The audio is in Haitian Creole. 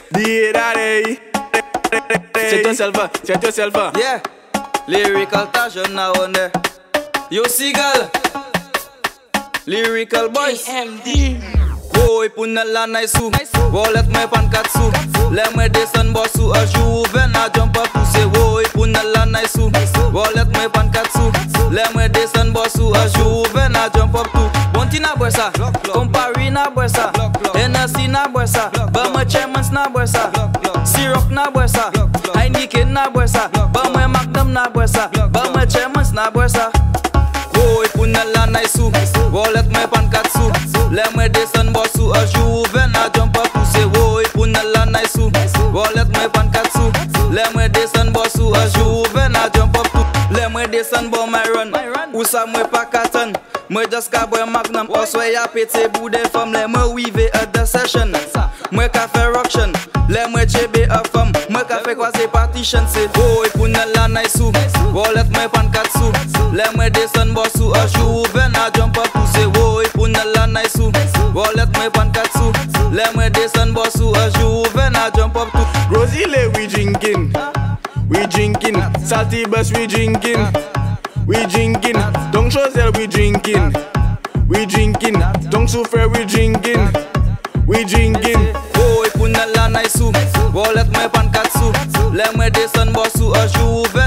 D-Daddy. C'est toi Selva. Yeah, lyrical Tajon now on there. Yo Seagull, lyrical boys. Boy puna la naisu, wallet me pan katsu. Le me descend bossu, a juven a jump up to say. Boy puna la naisu, wallet me pan katsu. Le me descend bossu, a juven a jump up to. Bonti na bossa, Compari na bossa, NSC na bossa, Bama Chairmans na bossa, Syrup na bossa, Heineken na bossa, Bama Magnum na bossa, Bama Chairmans na bossa. Boy puna la naisu, wallet me pan katsu. Le me descend bossu, a juven a jump up to say. Boy puna la naisu, wallet me pan katsu. Le me descend bossu, a juven a jump up to. Le me descend bo my run, usa me pakatan. Moi just ka boy Magnum, oswe ya pete boude femme. Le me weave at the session, moi ka fe roction. Le me chebe a femme, moi ka fe kwa se partition. Se boy puna la naisu, wallet me pan katsu. Le me descend bossu, a juven a jump up to say. Boy puna la naisu, wallet me pan katsu. Le me descend bossu, a juven a jump up to. Rosile we drinking, Salty Bus we drinking, Don Chosel we drinking, Don Souffre we drinking, Boy puna la naisu, wallet me pan katsu. Le me descend bossu, a juven